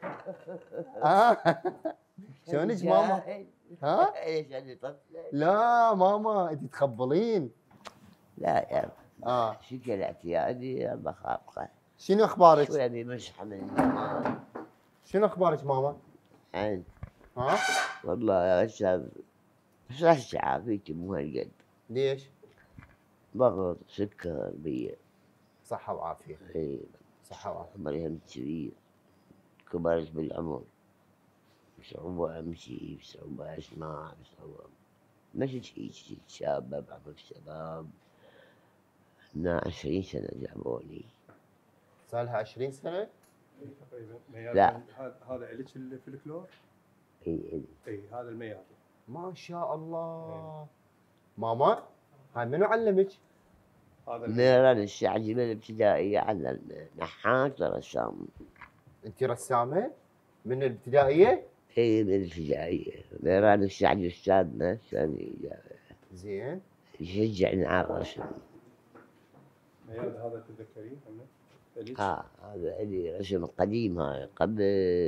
شلونك ماما؟ ها؟ ليش عندي طفلة؟ لا ماما انت تخبلين. لا يا شكل اعتيادي الله خالقه. شنو اخبارك؟ شوي ابي مشحة من زمان. شنو اخبارك ماما؟ عين. ها؟ والله يا شباب رشح عافيتي مو هالقد. ليش؟ ضغط سكر بي. صحة وعافية. اي صحة وعافية. عمري هم كبير. كبرت بالعمر. بصعوبة امشي، بصعوبة اسمع، بصعوبة مشيت هيك شابة بعمر الشباب. هنا 20 سنة جابوني. صار لها 20 سنة؟ تقريبا. لا. هذا الك الفلكلور؟ اي هذا الميادة. ما شاء الله. ماما هاي منو علمك؟ ميران الشعجي من الابتدائية على نحات رسام. انت رسامة؟ من الابتدائية؟ اي من الابتدائية. ميران الشعجي استاذنا الثاني. زين. يشجعني على الرسم. ميادة هذا تتذكرين عنه؟ هذا لي رسم قديم هاي قبل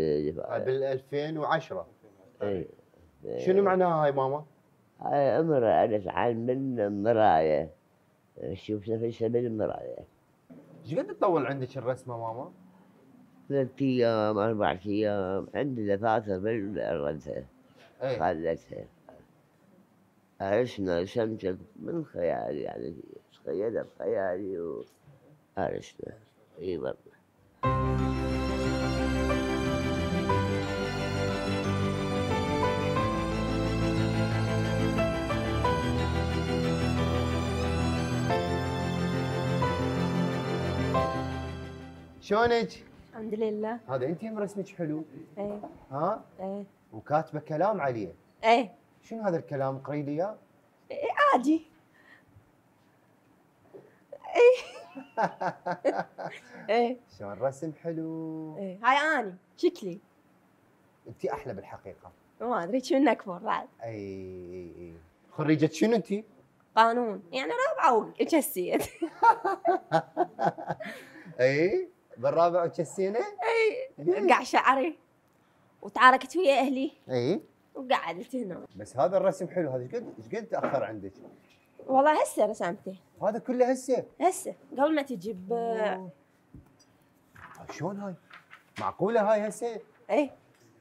2010. اي. شنو معناها هاي ماما؟ هاي امرأة نفعل من مراية. شوف نفسها بالمراية. ايش قد تطول عندك الرسمة ماما؟ 3 أيام 4 أيام. عندي دفاتر بالردها. خلتها. رسمت من خيالي يعني تخيلها بخيالي وأرسمها. اي والله. شلونك؟ الحمد لله. هذا انت هم رسمك حلو. ايه. ها؟ ايه. وكاتبه كلام عليه. ايه. شنو هذا الكلام؟ قري لي اياه. إيه عادي. ايه. ايه. شلون رسم حلو. ايه هاي اني شكلي. انت احلى بالحقيقه. ما ادري شنو نكبر بعد. اي خريجة شنو انت؟ قانون، يعني رابعه وجسيت. اي بالرابع وجسينا؟ اي قع شعري وتعاركت ويا اهلي. اي وقعدت هنا. بس هذا الرسم حلو، هذا ايش قد تاخر عندك؟ والله هسه رسمته. هذا كله هسه؟ هسه قبل ما تجي شلون هاي؟ معقولة هاي هسه؟ اي.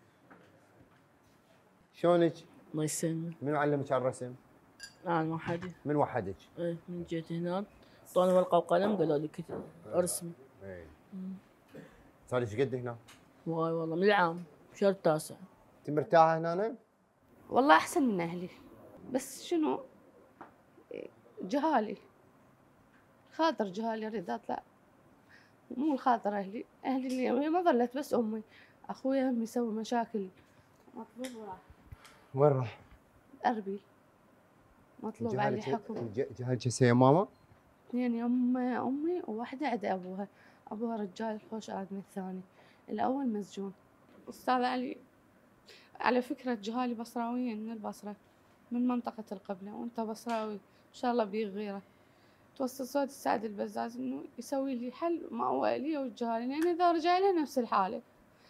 شلونك؟ الله يسلمك. من علمك على الرسم؟ أنا وحدي. من وحدك؟ إيه من جيت هنا طاني ورقة وقلم قالوا لي كتب ارسم. اي. صار لك قد هنا؟ واي والله من العام شهر التاسع. انت مرتاحة هنا؟ والله أحسن من أهلي، بس شنو جهالي، خاطر جهالي أريد أطلع، مو الخاطر أهلي اللي ما ظلت بس أمي، أخويا هم يسوي مشاكل. مطلوب راح. وين راح؟ أربيل. مطلوب علي حكم. جهلك هسه يا ماما؟ اثنين يما أمي وواحدة عدا أبوها رجال خوش آدمي الثاني، الأول مسجون. أستاذ علي على فكرة جهالي بصراويين من البصرة، من منطقة القبلة، وأنت بصراوي إن شاء الله بيك غيره. توصل صوت السعد البزاز إنه يسوي لي حل ما هو لي والجهالي، لأن إذا رجع لها نفس الحالة.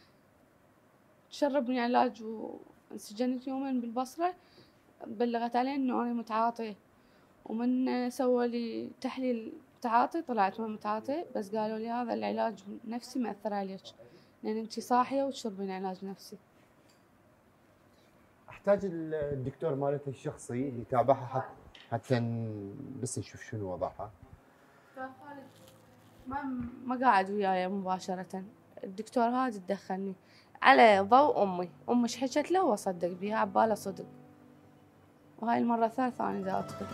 شربني علاج وانسجنت يومين بالبصرة، بلغت عليه إنه أنا متعاطية، ومن سوى لي تحليل تعاطي طلعت ما متعاطية، بس قالوا لي هذا العلاج نفسي مأثر عليك، لأن أنتي صاحية وتشربين علاج نفسي. احتاج الدكتور مالته الشخصي يتابعها حتى بس نشوف شنو وضعها. ما قاعد وياي مباشرة، الدكتور هذا تدخلني على ضوء أمي ايش حكت له وصدق بيها عباله صدق، وهاي المرة الثالثة أنا دا أدخل.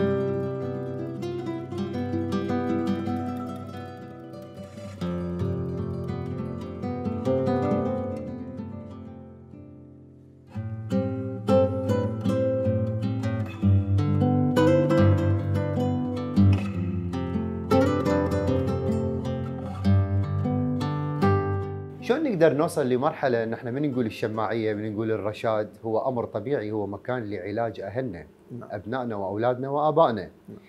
شلون نقدر نوصل لمرحله ان احنا من نقول الشماعيه من نقول الرشاد هو امر طبيعي، هو مكان لعلاج اهلنا ابنائنا واولادنا وابائنا؟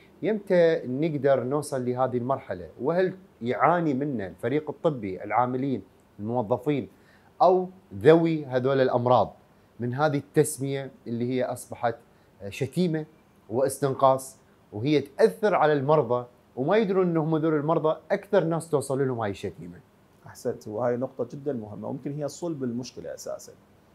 يمتى نقدر نوصل لهذه المرحله؟ وهل يعاني منا الفريق الطبي، العاملين، الموظفين او ذوي هذول الامراض من هذه التسميه اللي هي اصبحت شتيمه واستنقاص، وهي تاثر على المرضى وما يدرون انهم هذول المرضى اكثر ناس توصل لهم هاي الشتيمه؟ احسنت، وهي نقطة جدا مهمة، وممكن هي صلب المشكلة اساسا.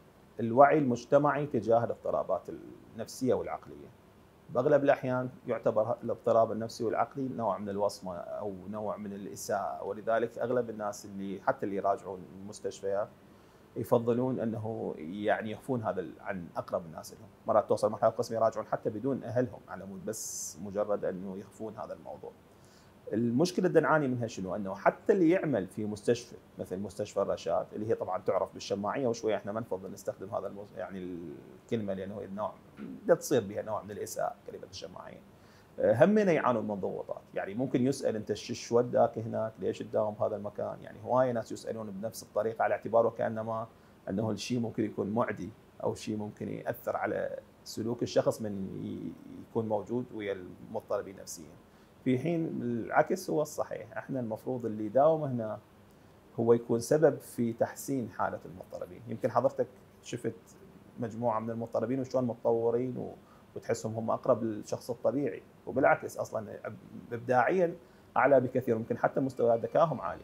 الوعي المجتمعي تجاه الاضطرابات النفسية والعقلية. باغلب الاحيان يعتبر الاضطراب النفسي والعقلي نوع من الوصمة او نوع من الاساءة، ولذلك اغلب الناس اللي حتى اللي يراجعون المستشفيات يفضلون انه يعني يخفون هذا عن اقرب الناس لهم، مرات توصل مرحلة القسم يراجعون حتى بدون اهلهم على مود بس مجرد انه يخفون هذا الموضوع. المشكله اللي نعاني منها شنو؟ انه حتى اللي يعمل في مستشفى مثل مستشفى الرشاد اللي هي طبعا تعرف بالشماعيه، وشويه احنا ما نفضل نستخدم هذا يعني الكلمه لانه نوع تصير بها نوع من الاساءه كلمه الشماعيه. همنا يعانون من ضغوطات، يعني ممكن يسال انت شو وداك هناك؟ ليش تداوم بهذا المكان؟ يعني هوايه ناس يسالون بنفس الطريقه على اعتبار وكانما انه الشيء ممكن يكون معدي او شيء ممكن ياثر على سلوك الشخص من يكون موجود ويا المضطربين نفسيا. في حين العكس هو الصحيح، احنا المفروض اللي يداوم هنا هو يكون سبب في تحسين حاله المضطربين. يمكن حضرتك شفت مجموعه من المضطربين وشلون متطورين وتحسهم هم اقرب للشخص الطبيعي، وبالعكس اصلا ابداعيا اعلى بكثير، ممكن حتى مستوى ذكائهم عالي.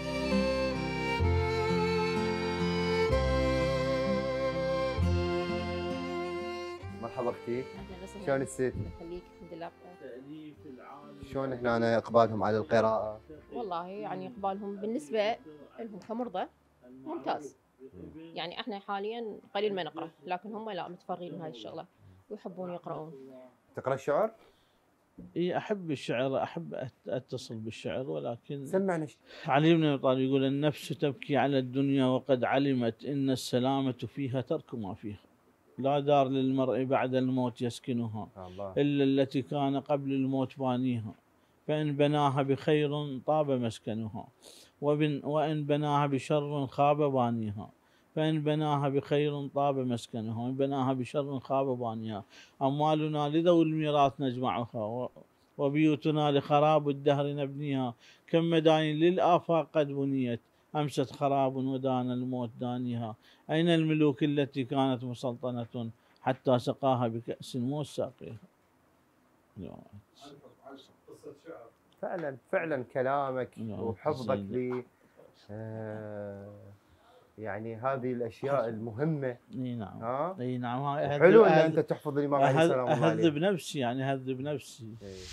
مرحبا اختي، شلون الست؟ يخليك الحمد لله. شلون هنا اقبالهم على القراءه؟ والله يعني اقبالهم بالنسبه لهم كمرضى ممتاز. يعني احنا حاليا قليل ما نقرا، لكن هم لا متفرغين لهذه الشغله ويحبون يقرؤون. تقرا الشعر؟ اي احب الشعر، احب اتصل بالشعر، ولكن سمعنا. علي بن ابي طالب يقول النفس تبكي على الدنيا وقد علمت ان السلامه فيها ترك ما فيها. لا دار للمرء بعد الموت يسكنها إلا التي كان قبل الموت بانيها، فإن بناها بخير طاب مسكنها وإن بناها بشر خاب بانيها، فإن بناها بخير طاب مسكنها وإن بناها بشر خاب بانيها. أموالنا لذوي الميراث نجمعها وبيوتنا لخراب الدهر نبنيها. كم مداين للآفاق قد بنيت أمست خراب ودان الموت دانيها. أين الملوك التي كانت مسلطنة حتى سقاها بكأس موت ساقيها. فعلا فعلا كلامك وحفظك ل يعني هذه الاشياء المهمه. اي نعم. اي نعم. حلو ان انت تحفظ الامام عليه السلام. اهذب نفسي يعني اهذب نفسي.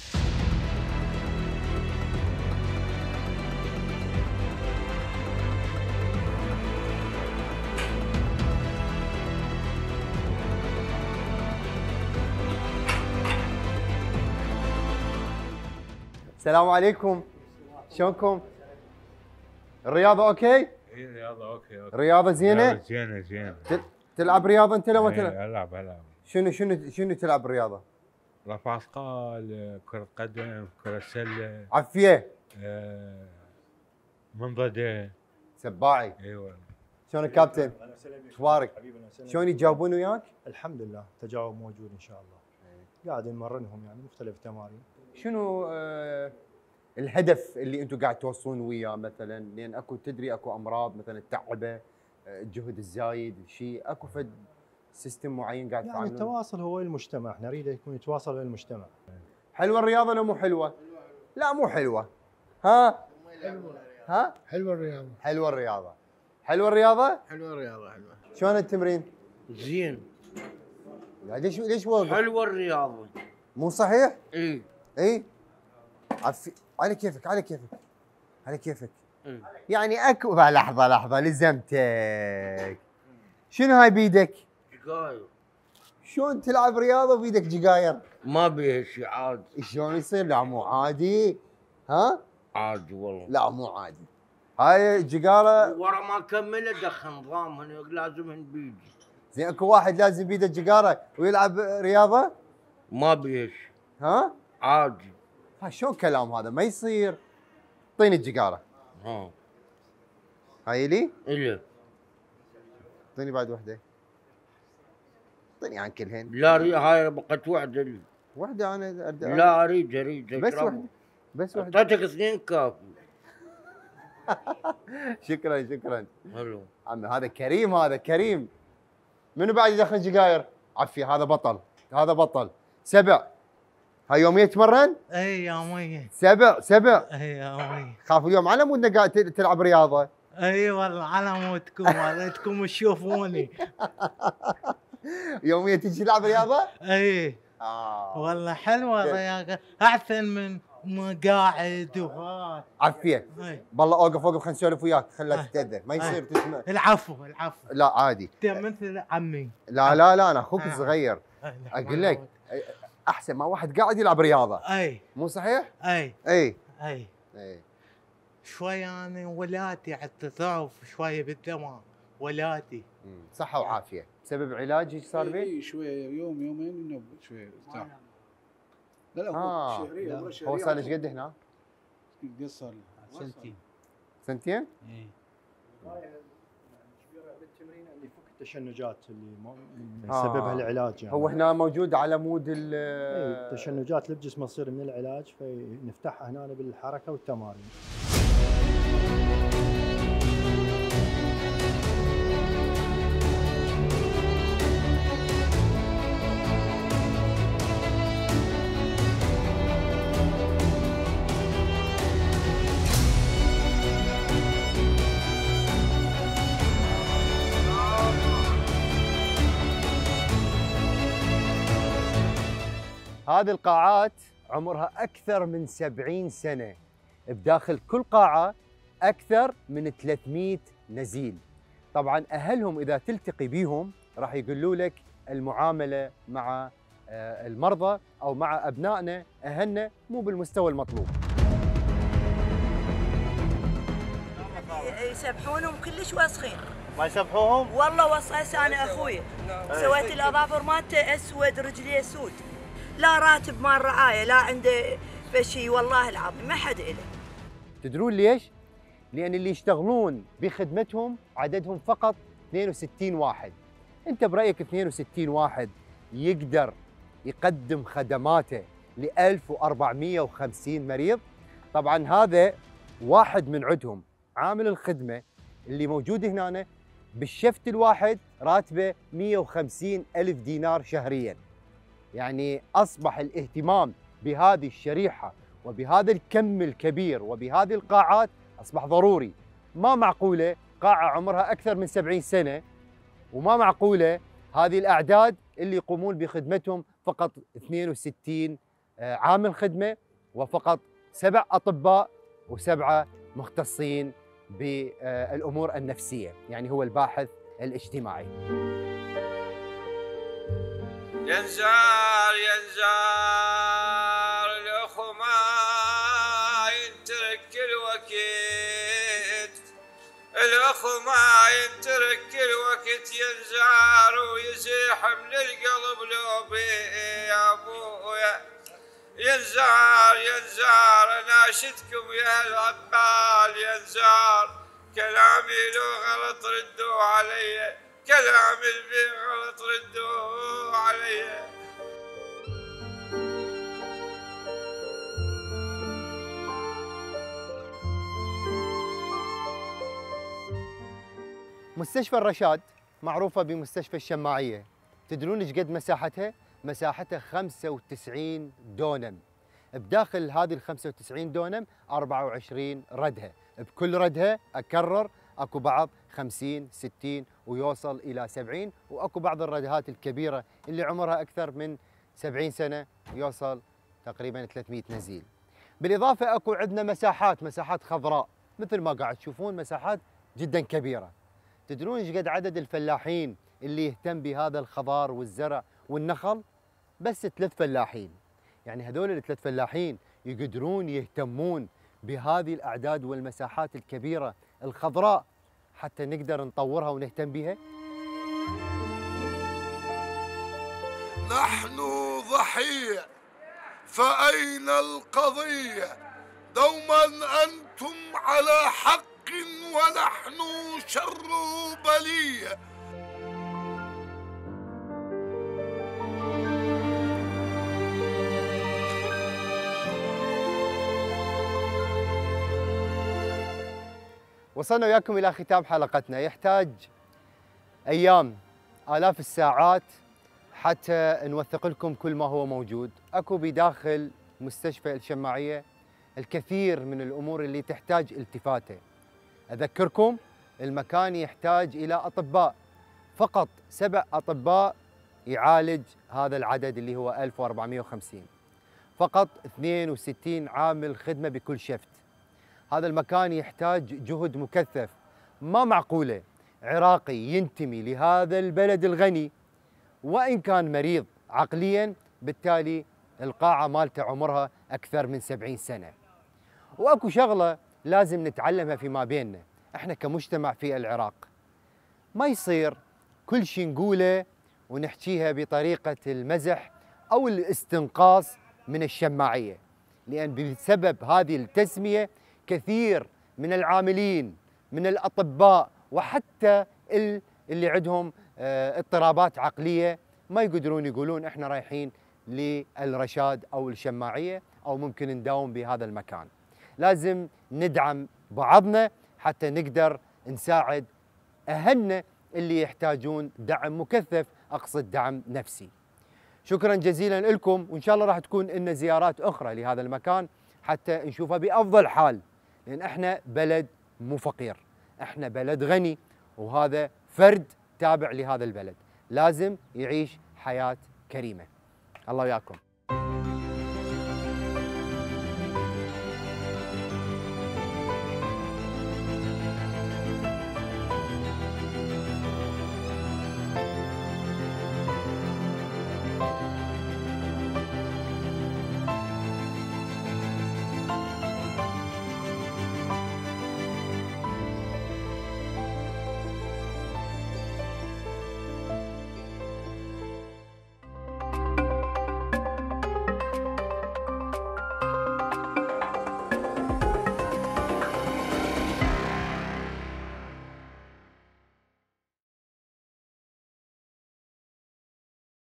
السلام عليكم، شلونكم؟ الرياضة اوكي؟ اي الرياضة اوكي. رياضة زينة؟ زينة. تلعب رياضة انت لو ما تلعب؟ العب. شنو تلعب رياضة؟ رفع اثقال، كرة قدم، كرة سلة. عفية. منضدة. سباعي. ايوه. شلونك كابتن؟ اخبارك؟ شلون يتجاوبون وياك؟ الحمد لله التجاوب موجود ان شاء الله. قاعد نمرنهم يعني مختلف التمارين. شنو الهدف اللي انتم قاعد توصلون وياه مثلا؟ لان تدري اكو امراض مثلا التعبه، الجهد الزايد، شيء اكو فد سيستم معين قاعد يعني التواصل هو المجتمع، احنا نريد يكون يتواصل ويا المجتمع. حلوه الرياضه لو مو حلوه؟ لا مو حلوه. ها؟ حلوه الرياضه. حلوه الرياضه. حلوه الرياضه؟ حلوه الرياضه حلوه. شلون التمرين؟ زين. ليش واقف؟ حلوه الرياضه. مو صحيح؟ اي على كيفك. يعني اكو لحظه لزمتك. شنو هاي بيدك؟ جقاير. شلون تلعب رياضه وبيدك جقاير؟ ما بيها شيء عادي. شلون يصير؟ لا مو عادي. ها؟ عادي والله. لا مو عادي. هاي الجقاره ورا ما كملت دخل نظام لازم بيدي. زين اكو واحد لازم بيده جقاره ويلعب رياضه؟ ما بيها شيء. ها؟ عادي. شلون كلام هذا؟ ما يصير. اعطيني الجقاره. هاي لي؟ الي. اعطيني بعد وحده. اعطيني عن كلهن. لا هاي بقت وحده لي. وحده انا لا اريد بس وحده. بس وحده. اعطيتك اثنين كافي. شكرا. حلو. عمي هذا كريم. منو بعد يدخل جقاير؟ عفي هذا بطل. 7. هاي يوم يتمرن؟ اي يوميا. 7. اي يوميا. خاف اليوم على مود قاعد تلعب رياضه. اي والله على مودكم تشوفوني. يوميا تجي تلعب رياضه؟ اي. والله حلوه الرياضه احسن من ما قاعد وهذا. عفيه. بالله اوقف خلينا نسولف وياك، خليك تتاذى، ما يصير تسمع. العفو. لا عادي. انت مثل عمي. لا انا اخوك الصغير. اقول لك احسن ما واحد قاعد يلعب رياضه. مو صحيح؟ اي. شوي انا ولاتي اعتذروا شويه بالدماغ ولاتي. صحه وعافيه. بسبب علاج ايش صار بيه؟ شويه يومين انه شويه ارتاح. لا هو صار ايش قد هنا؟ قد صار له؟ سنتين؟ اي. بالتمرين اللي يفك التشنجات اللي سببها العلاج يعني. هو هنا موجود على مود التشنجات اللي بجسمه تصير من العلاج، فنفتحها هنا بالحركه والتمارين. هذه القاعات عمرها أكثر من 70 سنة. بداخل كل قاعة أكثر من 300 نزيل. طبعا أهلهم إذا تلتقي بيهم راح يقولوا لك المعاملة مع المرضى أو مع أبنائنا أهلنا مو بالمستوى المطلوب. يسبحونهم كلش وسخين. ما يسبحوهم؟ والله وسخ. انا اخوي سويت الاظافر مالته اسود، رجليه سود. لا راتب مال رعايه، لا عنده فشي، والله العظيم ما حد إله. تدرون ليش؟ لأن اللي يشتغلون بخدمتهم عددهم فقط 62 واحد. انت برايك 62 واحد يقدر يقدم خدماته ل 1450 مريض؟ طبعا هذا واحد من عندهم. عامل الخدمه اللي موجود هنا بالشفت الواحد راتبه 150 ألف دينار شهريا. يعني أصبح الاهتمام بهذه الشريحة وبهذا الكم الكبير وبهذه القاعات أصبح ضروري. ما معقولة قاعة عمرها أكثر من 70 سنة وما معقولة هذه الأعداد اللي يقومون بخدمتهم فقط 62 عامل خدمة وفقط 7 أطباء و7 مختصين بالأمور النفسية، يعني هو الباحث الاجتماعي. ينزار الأخو ما ينترك الوقت، الأخو ما ينترك الوقت ينزار ويزيح من القلب لوبي يا أبويا. ينزار أناشدكم يا الأطفال ينزار، كلامي لو غلط ردوا علي، كلامي اللي غلط ردوا علي. مستشفى الرشاد معروفة بمستشفى الشماعية. تدرون ايش قد مساحتها؟ مساحتها 95 دونم. بداخل هذه ال 95 دونم 24 ردهة، بكل ردهة أكرر اكو بعض 50 60 ويوصل إلى 70، واكو بعض الردهات الكبيرة اللي عمرها أكثر من 70 سنة يوصل تقريبا 300 نزيل. بالإضافة اكو عندنا مساحات خضراء مثل ما قاعد تشوفون، مساحات جدا كبيرة. تدرون ايش قد عدد الفلاحين اللي يهتم بهذا الخضار والزرع والنخل؟ بس 3 فلاحين. يعني هذول ال3 فلاحين يقدرون يهتمون بهذه الأعداد والمساحات الكبيرة الخضراء حتى نقدر نطورها ونهتم بها. نحن ضحية فأين القضية؟ دوما أنتم على حق ونحن شر بلية. وصلنا وياكم إلى ختام حلقتنا. يحتاج أيام آلاف الساعات حتى نوثق لكم كل ما هو موجود. أكو بداخل مستشفى الشماعية الكثير من الأمور اللي تحتاج التفاتة. أذكركم المكان يحتاج إلى أطباء، فقط 7 أطباء يعالج هذا العدد اللي هو 1450. فقط 62 عامل خدمة بكل شفت. هذا المكان يحتاج جهد مكثف. ما معقولة عراقي ينتمي لهذا البلد الغني وإن كان مريض عقليا، بالتالي القاعة مالته عمرها أكثر من 70 سنة. وأكو شغلة لازم نتعلمها فيما بيننا احنا كمجتمع في العراق. ما يصير كل شيء نقوله ونحكيها بطريقة المزح أو الاستنقاص من الشماعية، لأن بسبب هذه التسمية كثير من العاملين من الأطباء وحتى اللي عندهم اضطرابات عقلية ما يقدرون يقولون احنا رايحين للرشاد أو الشماعية أو ممكن نداوم بهذا المكان. لازم ندعم بعضنا حتى نقدر نساعد أهلنا اللي يحتاجون دعم مكثف، أقصد دعم نفسي. شكرا جزيلا لكم، وإن شاء الله راح تكون لنا زيارات أخرى لهذا المكان حتى نشوفها بأفضل حال، لأن احنا بلد مو فقير، احنا بلد غني، وهذا فرد تابع لهذا البلد لازم يعيش حياة كريمة. الله وياكم.